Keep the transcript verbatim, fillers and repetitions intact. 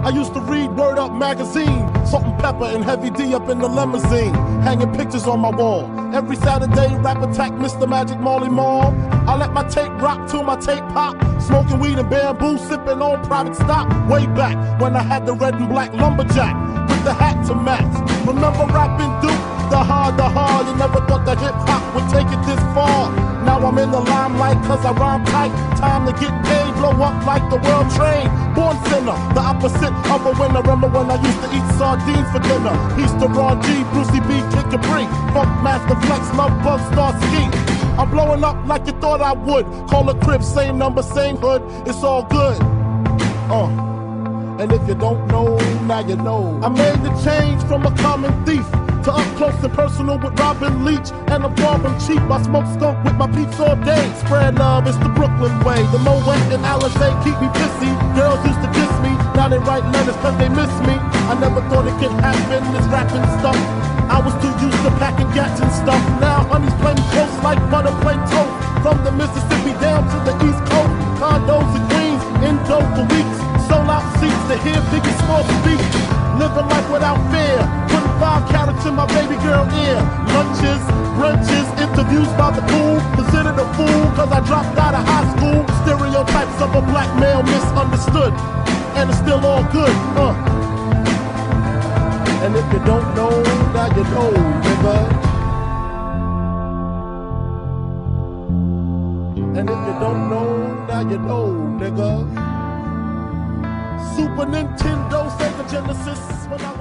I used to read Word Up magazine, Salt and Pepper and Heavy D up in the limousine, hanging pictures on my wall. Every Saturday, Rap Attack, Mister Magic Marley Marl. I let my tape rock till my tape pop, smoking weed and bamboo, sipping on private stock. Way back when I had the red and black lumberjack with the hat to match. Remember rapping Duke? The hard, the hard, you never thought that hip-hop would take it this far. Now I'm in the limelight cause I rhyme tight. Time to get paid, blow up like the world trade. Born sinner, the opposite of a winner. Remember when I used to eat sardines for dinner? Peace to Ron G, Brucey B, Kid Capri, Funk Master Flex, Love Bug, Star Ski. I'm blowing up like you thought I would. Call a crib, same number, same hood, it's all good. Uh, and if you don't know, now you know. I made the change from a common thief to up close and personal with Robin Leach, and I'm far from cheap. I smoke skunk with my peeps all day. Spread love, it's the Brooklyn way. The Moet and Alizé keep me pissy. Girls used to diss me, now they write letters cause they miss me. I never thought it could happen, this rapping stuff. I was too used to packing gats and stuff. Now honey's plain close like butter plain toast. From the Mississippi down to the East Coast, condos in Queens, indo for weeks. Sold out seats to hear Biggie Smalls speak. Living life without fear, putting five carats in my baby girl ear. Lunches, brunches, interviews by the pool. Considered a fool cause I dropped out of high school. Stereotypes of a black male misunderstood, and it's still all good, uh. And if you don't know, now you know, nigga. And if you don't know, now you know, nigga. Super Nintendo, Sega Genesis, when I